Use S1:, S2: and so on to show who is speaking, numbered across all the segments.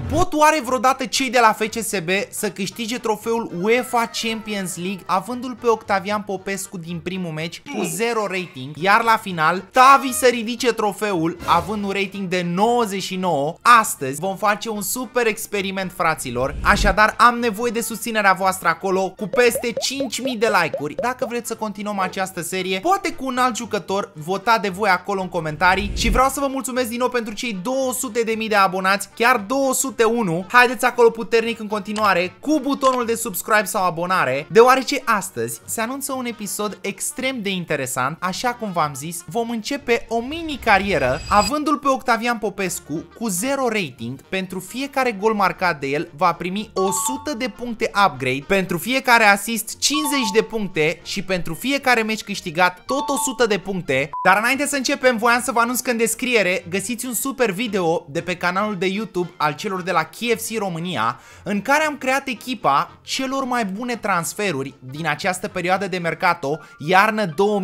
S1: Pot oare vreodată cei de la FCSB să câștige trofeul UEFA Champions League avându-l pe Octavian Popescu din primul meci cu 0 rating, iar la final Tavi să ridice trofeul având un rating de 99? Astăzi vom face un super experiment, fraților, așadar am nevoie de susținerea voastră acolo cu peste 5000 de like-uri. Dacă vreți să continuăm această serie, poate cu un alt jucător, votați de voi acolo în comentarii și vreau să vă mulțumesc din nou pentru cei 200.000 de abonați, chiar 201. Haideți acolo puternic în continuare cu butonul de subscribe sau abonare, deoarece astăzi se anunță un episod extrem de interesant. Așa cum v-am zis, vom începe o mini carieră avându-l pe Octavian Popescu cu 0 rating. Pentru fiecare gol marcat de el va primi 100 de puncte upgrade, pentru fiecare asist 50 de puncte și pentru fiecare meci câștigat tot 100 de puncte. Dar înainte să începem, voiam să vă anunț că în descriere găsiți un super video de pe canalul de YouTube al celor de la KFC România, în care am creat echipa celor mai bune transferuri din această perioadă de mercato, iarnă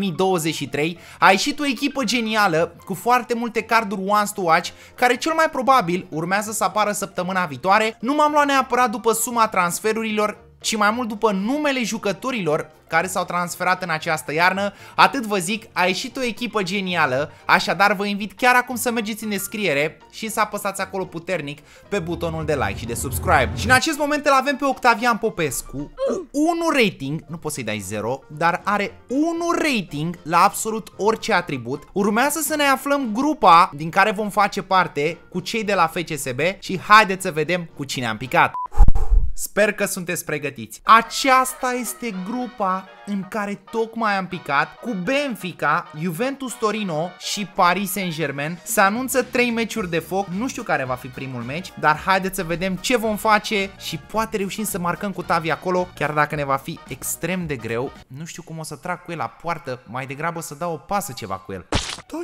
S1: 2023. A ieșit o echipă genială cu foarte multe carduri once to watch, care cel mai probabil urmează să apară săptămâna viitoare. Nu m-am luat neapărat după suma transferurilor, ci mai mult după numele jucătorilor care s-au transferat în această iarnă. Atât vă zic, a ieșit o echipă genială, așadar vă invit chiar acum să mergeți în descriere și să apăsați acolo puternic pe butonul de like și de subscribe. Și în acest moment îl avem pe Octavian Popescu cu 1 rating, nu poți să-i dai 0, dar are 1 rating la absolut orice atribut. Urmează să ne aflăm grupa din care vom face parte cu cei de la FCSB și haideți să vedem cu cine am picat. Sper că sunteți pregătiți. Aceasta este grupa în care tocmai am picat, cu Benfica, Juventus Torino și Paris Saint-Germain. Se anunță 3 meciuri de foc. Nu știu care va fi primul meci, dar haideți să vedem ce vom face și poate reușim să marcăm cu Tavi acolo, chiar dacă ne va fi extrem de greu. Nu știu cum o să trag cu el la poartă, mai degrabă să dau o pasă ceva cu el. The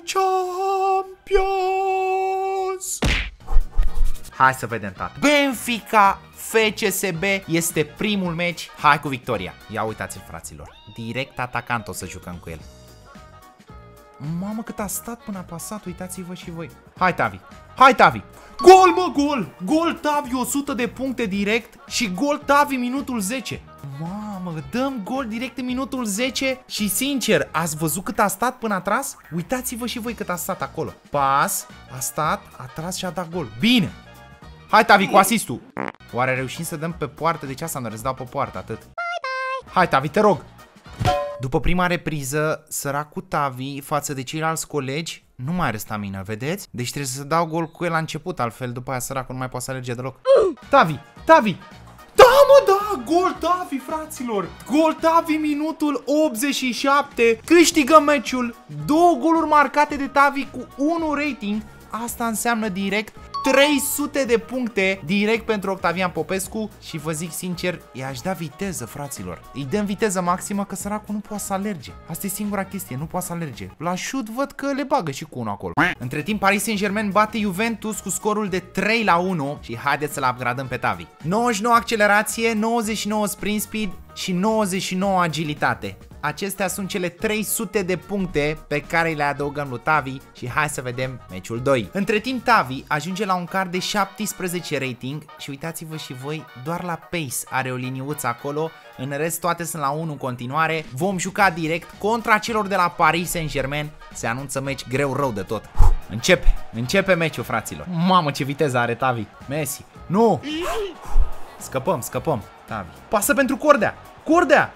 S1: Champions! Hai să vedem, tată. Benfica FCSB este primul meci. Hai cu victoria. Ia uitați-l, fraților. Direct atacant o să jucăm cu el. Mamă, cât a stat până a pasat. Uitați-vă și voi. Hai, Tavi. Hai, Tavi. Gol, mă, gol. Gol Tavi, 100 de puncte direct. Și gol Tavi minutul 10. Mamă, dăm gol direct în minutul 10. Și sincer, ați văzut cât a stat până a tras? Uitați-vă și voi cât a stat acolo. Pas, a stat, a tras și a dat gol. Bine. Hai, Tavi, cu asistul. Oare reușim să dăm pe poartă? De ce asta nu îți dau pe poartă atât? Bye, bye. Hai, Tavi, te rog. După prima repriză, săracul Tavi față de ceilalți colegi nu mai are stamină, vedeți? Deci trebuie să dau gol cu el la început, altfel după aia săracul nu mai poate să alerge deloc. Tavi, Tavi. Da, mă, da, gol Tavi, fraților. Gol Tavi, minutul 87. Câștigăm meciul. 2 goluri marcate de Tavi cu 1 rating. Asta înseamnă direct 300 de puncte direct pentru Octavian Popescu și vă zic sincer, i-aș da viteză, fraților. Îi dăm viteză maximă că săracul nu poate să alerge. Asta e singura chestie, nu poate să alerge. La șut văd că le bagă și cu unul acolo. Între timp, Paris Saint-Germain bate Juventus cu scorul de 3-1 și haideți să-l upgradăm pe Tavi. 99 accelerație, 99 sprint speed și 99 agilitate. Acestea sunt cele 300 de puncte pe care le adăugăm lui Tavi și hai să vedem meciul 2. Între timp, Tavi ajunge la un card de 17 rating și uitați-vă și voi, doar la Pace are o liniuță acolo, în rest toate sunt la 1 în continuare. Vom juca direct contra celor de la Paris Saint-Germain. Se anunță meci greu rău de tot. Începe meciul, fraților. Mamă, ce viteză are Tavi. Messi. Nu! Scăpăm, Tavi. Pasă pentru Cordea. Cordea!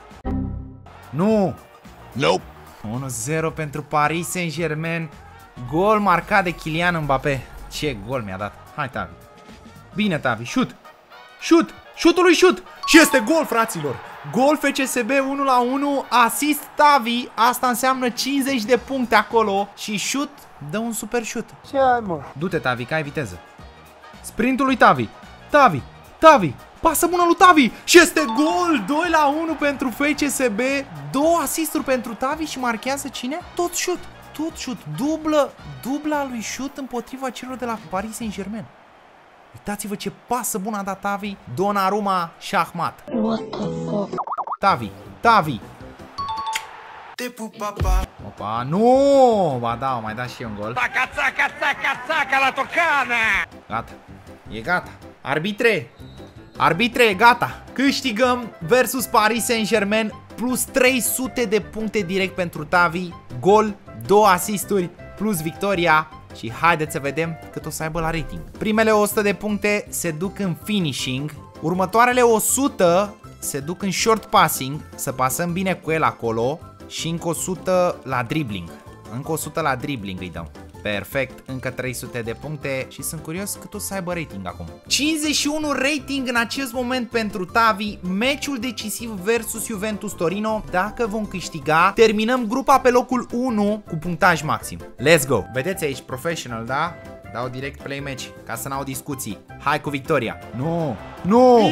S1: Nu! Nope. 1-0 pentru Paris Saint-Germain. Gol marcat de Kylian Mbappé. Ce gol mi-a dat. Hai, Tavi. Bine, Tavi. Șut. Șut. Șutul lui șut. Și este gol, fraților. Gol FCSB 1-1. Asist Tavi. Asta înseamnă 50 de puncte acolo. Și șut. Dă un super șut.
S2: Ce ai, mă?
S1: Du-te, Tavi, că ai viteză. Sprintul lui Tavi. Tavi. Tavi. Pasă bună lui Tavi și este gol, 2-1 pentru FCSB, 2 asisturi pentru Tavi și marchează cine? Tot șut, dubla lui șut împotriva celor de la Paris Saint-Germain. Uitați-vă ce pasă bună a dat Tavi, Donnarumma și Ahmad.
S2: What the fuck?
S1: Tavi. Opa, nu! Ba da, mai dat și eu un gol.
S3: Țaca la tocana!
S1: Gata, e gata. Arbitre! Arbitre, gata! Câștigăm versus Paris Saint-Germain plus 300 de puncte direct pentru Tavi. Gol, 2 asisturi plus victoria. Și haideți să vedem cât o să aibă la rating. Primele 100 de puncte se duc în finishing. Următoarele 100 se duc în short passing. Să pasăm bine cu el acolo. Și încă 100 la dribbling. Încă 100 la dribbling îi dăm. Perfect, încă 300 de puncte și sunt curios cât o să aibă rating acum. 51 rating în acest moment pentru Tavi, meciul decisiv versus Juventus Torino. Dacă vom câștiga, terminăm grupa pe locul 1 cu punctaj maxim. Let's go! Vedeți aici, professional, da? Dau direct play match, ca să n-au discuții. Hai cu victoria! Nu! Nu!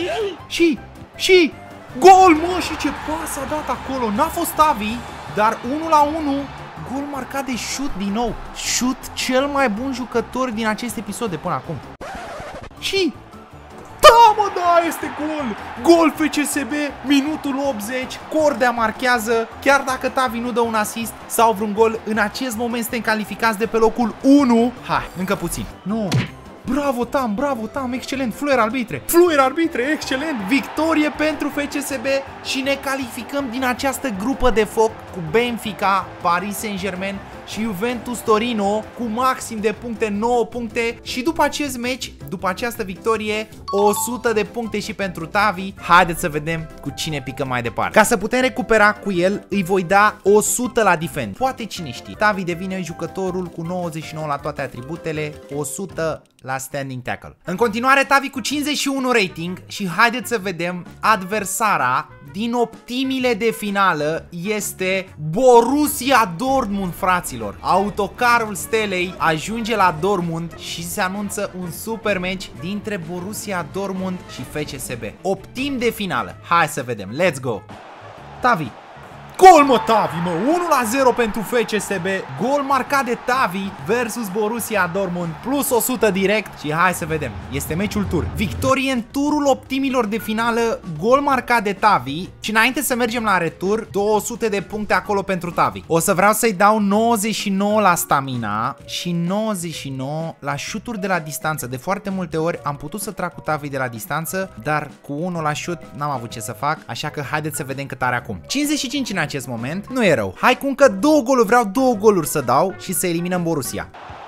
S1: Și! Gol, mă! Și ce pas a dat acolo! N-a fost Tavi, dar 1-1. Gol marcat de shoot din nou. Shoot cel mai bun jucător din acest episod de până acum. Și... Da, mă, da, este gol! Gol FCSB, minutul 80, Cordea marchează. Chiar dacă Tavi nu dă un asist sau vreun gol, în acest moment suntem calificați de pe locul 1. Hai, încă puțin. Nu. Bravo, Tam, excelent. Fluier arbitre, excelent. Victorie pentru FCSB și ne calificăm din această grupă de foc cu Benfica, Paris Saint-Germain și Juventus Torino cu maxim de puncte, 9 puncte. Și după acest meci, după această victorie, 100 de puncte și pentru Tavi. Haideți să vedem cu cine picăm mai departe. Ca să putem recupera cu el, îi voi da 100 la defend. Poate cine știe, Tavi devine jucătorul cu 99 la toate atributele, 100 la standing tackle. În continuare, Tavi cu 51 rating și haideți să vedem adversara din optimile de finală este Borussia Dortmund, fraților. Autocarul stelei ajunge la Dortmund și se anunță un super match dintre Borussia Dortmund și FCSB. Optim de finală. Hai să vedem. Let's go. Tavi. Gol, mă, Tavi, mă, 1-0 pentru FCSB, gol marcat de Tavi versus Borussia Dortmund, plus 100 direct și hai să vedem, este meciul tur. Victorie în turul optimilor de finală, gol marcat de Tavi și înainte să mergem la retur, 200 de puncte acolo pentru Tavi. O să vreau să-i dau 99 la stamina și 99 la șuturi de la distanță. De foarte multe ori am putut să trag cu Tavi de la distanță, dar cu 1 la șut n-am avut ce să fac, așa că haideți să vedem cât are acum. 55 în acest moment, nu e rău. Hai cu încă 2 goluri, vreau 2 goluri să dau și să eliminăm Borussia.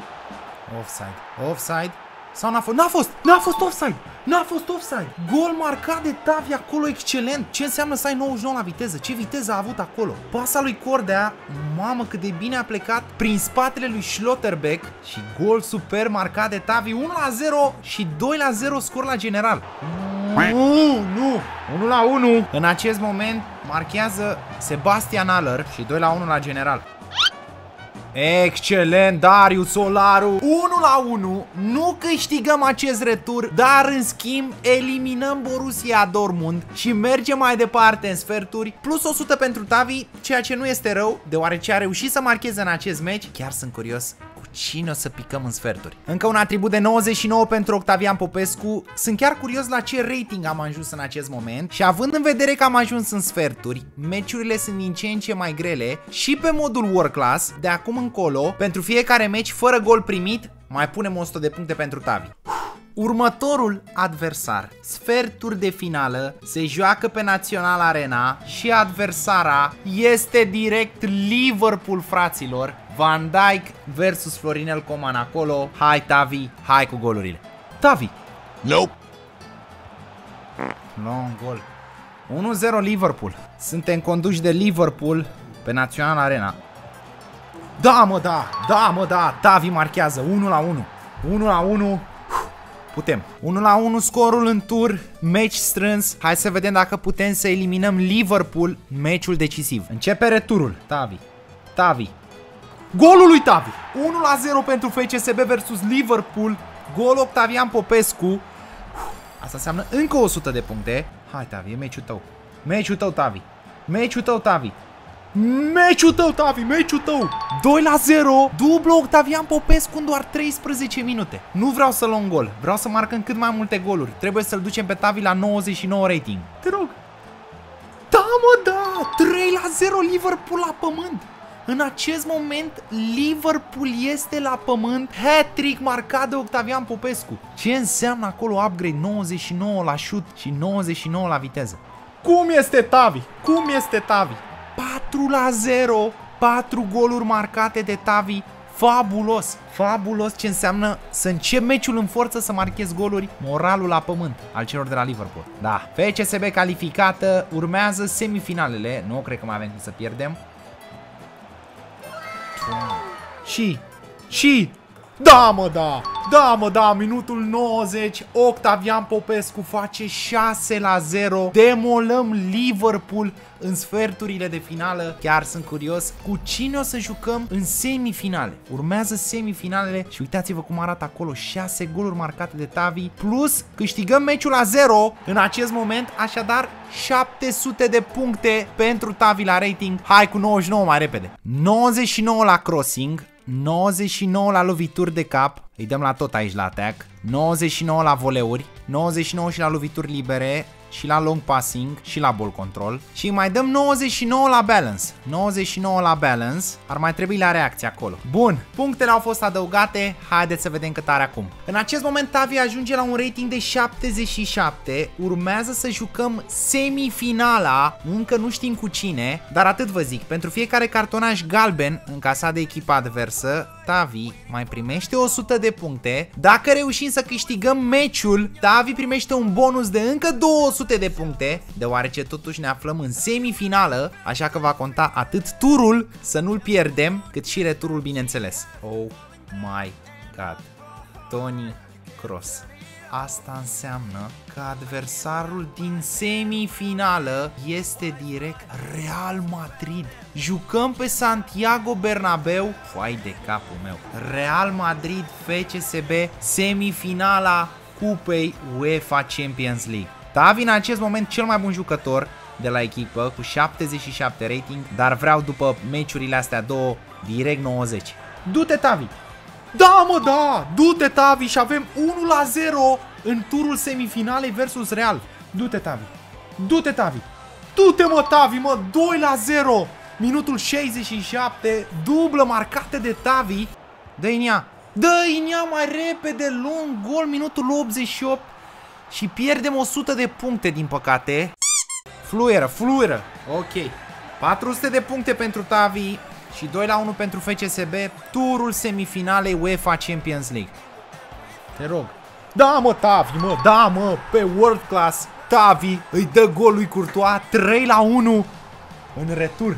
S1: Offside. Sau n-a fost? N-a fost offside. Gol marcat de Tavi acolo, excelent. Ce înseamnă să ai 99 la viteză? Ce viteză a avut acolo? Pasa lui Cordea, mamă cât de bine a plecat prin spatele lui Schlotterbeck și gol super marcat de Tavi. 1-0 și 2-0 scor la general. Nu! 1-1. În acest moment marchează Sebastian Haller și 2-1 la general. Excelent, Darius Solaru. 1-1. Nu câștigăm acest retur, dar în schimb eliminăm Borussia Dortmund și mergem mai departe în sferturi. Plus 100 pentru Tavi, ceea ce nu este rău, deoarece a reușit să marcheze în acest meci. Chiar sunt curios cine o să picăm în sferturi. Încă un atribut de 99 pentru Octavian Popescu. Sunt chiar curios la ce rating am ajuns în acest moment și având în vedere că am ajuns în sferturi, meciurile sunt din ce în ce mai grele și pe modul World Class, de acum încolo, pentru fiecare meci fără gol primit, mai punem 100 de puncte pentru Tavi. Următorul adversar, sferturi de finală, se joacă pe Național Arena și adversara este direct Liverpool, fraților. Van Dijk versus Florinel Coman acolo. Hai, Tavi, hai cu golurile. Tavi.
S2: Nope.
S1: Long gol. 1-0 Liverpool. Suntem conduși de Liverpool pe Național Arena. Da, mă, da. Tavi marchează 1-1. Putem. 1-1 scorul în tur, meci strâns. Hai să vedem dacă putem să eliminăm Liverpool, meciul decisiv. Începe returul. Tavi. Golul lui Tavi. 1-0 pentru FCSB versus Liverpool. Gol Octavian Popescu. Asta înseamnă încă 100 de puncte. Hai, Tavi, e meciul tău. Meciul tău, Tavi. 2-0. Dublu Octavian Popescu în doar 13 minute. Nu vreau să luăm gol. Vreau să marcăm cât mai multe goluri. Trebuie să-l ducem pe Tavi la 99 rating. Te rog. Da, mă, da. 3-0 Liverpool la pământ. În acest moment, Liverpool este la pământ. Hat-trick marcat de Octavian Popescu. Ce înseamnă acolo upgrade? 99 la șut și 99 la viteză. Cum este Tavi? Cum este Tavi? 4-0. 4 goluri marcate de Tavi. Fabulos. Fabulos, ce înseamnă să încep meciul în forță, să marchez goluri. Moralul la pământ al celor de la Liverpool. Da, FCSB calificată. Urmează semifinalele. Nu cred că mai avem cum să pierdem. Și da mă, da. Da mă, da, minutul 90. Octavian Popescu face 6-0. Demolăm Liverpool în sferturile de finală. Chiar sunt curios cu cine o să jucăm în semifinale. Urmează semifinalele și uitați-vă cum arată acolo. 6 goluri marcate de Tavi. Plus câștigăm meciul la 0 în acest moment. Așadar 700 de puncte pentru Tavi la rating. Hai cu 99 mai repede. 99 la crossing, 99 la lovituri de cap. Îi dăm la tot aici la attack. 99 la voleuri, 99 și la lovituri libere și la long passing și la ball control. Și mai dăm 99 la balance. 99 la balance. Ar mai trebui la reacție acolo. Bun, punctele au fost adăugate. Haideți să vedem cât are acum. În acest moment Tavi ajunge la un rating de 77. Urmează să jucăm semifinala. Încă nu știm cu cine, dar atât vă zic. Pentru fiecare cartonaj galben încasat de echipa adversă, Tavi mai primește 100 de puncte. Dacă reușim să câștigăm meciul, Tavi primește un bonus de încă 200 de puncte, deoarece totuși ne aflăm în semifinală, așa că va conta atât turul, să nu-l pierdem, cât și returul, bineînțeles. Oh my god. Toni Kroos. Asta înseamnă că adversarul din semifinală este direct Real Madrid. Jucăm pe Santiago Bernabeu. Foai de capul meu. Real Madrid FCSB, semifinala Cupei UEFA Champions League. Tavi în acest moment cel mai bun jucător de la echipă cu 77 rating, dar vreau după meciurile astea două direct 90. Du-te, Tavi! Da, mă, da! Du-te, Tavi, și avem 1-0 în turul semifinalei versus Real. Du-te, Tavi! Du-te, Tavi! Du-te, mă, Tavi, mă! 2-0! Minutul 67, dublă marcată de Tavi. Dă-i în ea! Dă-i în ea mai repede, lung gol, minutul 88. Și pierdem 100 de puncte, din păcate. Fluieră, fluieră. Ok. 400 de puncte pentru Tavi și 2-1 pentru FCSB. Turul semifinalei UEFA Champions League. Te rog. Da, mă, Tavi, mă, da, mă, pe world class. Tavi îi dă gol lui Courtois. 3-1 în retur.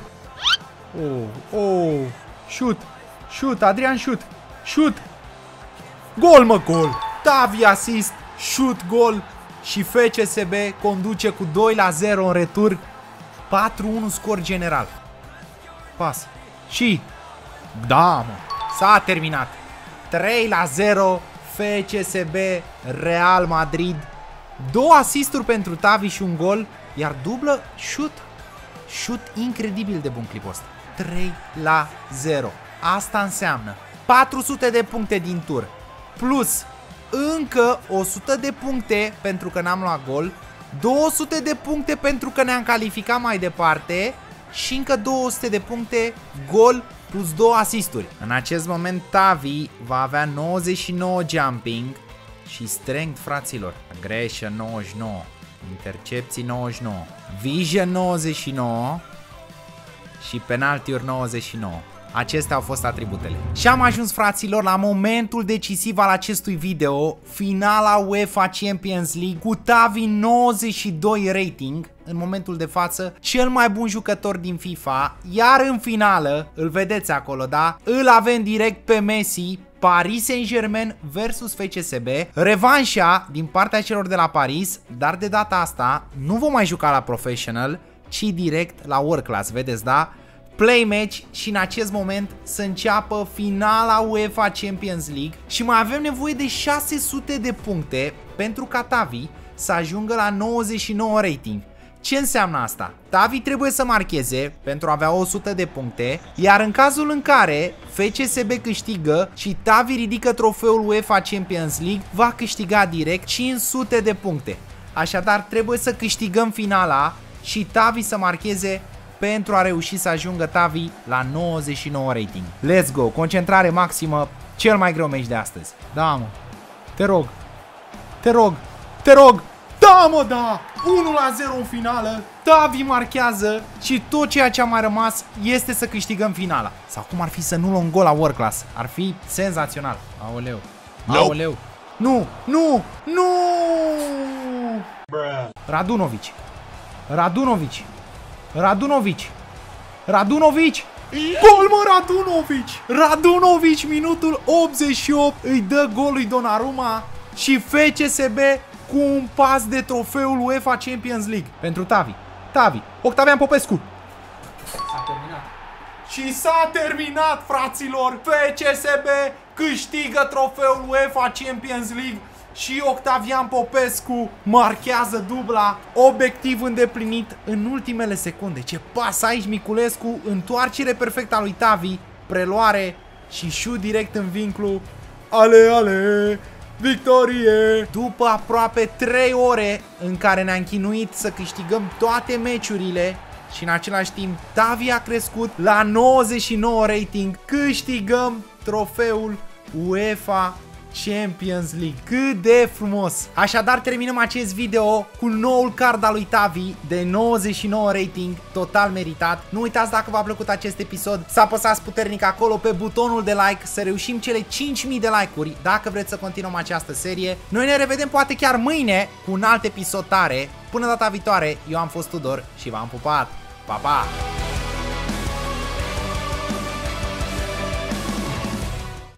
S1: Oh, shoot, shoot, Adrian, shoot, shoot. Gol, mă, gol. Tavi asist, shoot, gol. Și FCSB conduce cu 2-0 în retur. 4-1 scor general. Pas. Și da, mă, s-a terminat. 3-0 FCSB Real Madrid. 2 asisturi pentru Tavi și un gol. Iar dublă shoot. Shoot incredibil de bun clipul ăsta. 3-0. Asta înseamnă 400 de puncte din tur, plus încă 100 de puncte pentru că n-am luat gol, 200 de puncte pentru că ne-am calificat mai departe și încă 200 de puncte gol plus 2 asisturi. În acest moment Tavi va avea 99 jumping și strength, fraților. Aggression 99, intercepții 99, vision 99 și penaltiuri 99. Acestea au fost atributele. Și am ajuns, fraților, la momentul decisiv al acestui video. Finala UEFA Champions League cu Tavi 92 rating. În momentul de față, cel mai bun jucător din FIFA. Iar în finală, îl vedeți acolo, da? Îl avem direct pe Messi. Paris Saint-Germain versus FCSB. Revanșa din partea celor de la Paris. Dar de data asta nu vom mai juca la professional, ci direct la world class, vedeți, da? Play match și în acest moment să înceapă finala UEFA Champions League și mai avem nevoie de 600 de puncte pentru ca Tavi să ajungă la 99 rating. Ce înseamnă asta? Tavi trebuie să marcheze pentru a avea 100 de puncte, iar în cazul în care FCSB câștigă și Tavi ridică trofeul UEFA Champions League, va câștiga direct 500 de puncte. Așadar trebuie să câștigăm finala și Tavi să marcheze pentru a reuși să ajungă Tavi la 99 rating. Let's go! Concentrare maximă, cel mai greu meci de astăzi. Da, mă. Te rog. Te rog. Te rog. Da, mă, da! 1-0 în finală. Tavi marchează și tot ceea ce a mai rămas este să câștigăm finala. Sau cum ar fi să nu luăm gol la World Class? Ar fi senzațional. Aoleu. Aoleu. Nu, nu, nu! Radunovic. Radunovic. Radunovic. Radunovic. Gol, mă, Radunovic. Radunovic, minutul 88, îi dă gol lui Donnarumma și FCSB cu un pas de trofeul UEFA Champions League pentru Tavi. Tavi, Octavian Popescu. S-a terminat. Și s-a terminat, fraților. FCSB câștigă trofeul UEFA Champions League și Octavian Popescu marchează dubla. Obiectiv îndeplinit în ultimele secunde. Ce pas aici, Miculescu, întoarcere perfectă a lui Tavi, preluare și șut direct în vinclu. Ale, ale! Victorie! După aproape 3 ore în care ne-am chinuit să câștigăm toate meciurile și în același timp Tavi a crescut la 99 rating, câștigăm trofeul UEFA Champions League. Cât de frumos! Așadar terminăm acest video cu noul card al lui Tavi de 99 rating, total meritat. Nu uitați, dacă v-a plăcut acest episod, să apăsați puternic acolo pe butonul de like, să reușim cele 5000 de like-uri dacă vreți să continuăm această serie. Noi ne revedem poate chiar mâine cu un alt episod tare. Până data viitoare, eu am fost Tudor și v-am pupat. Pa, pa!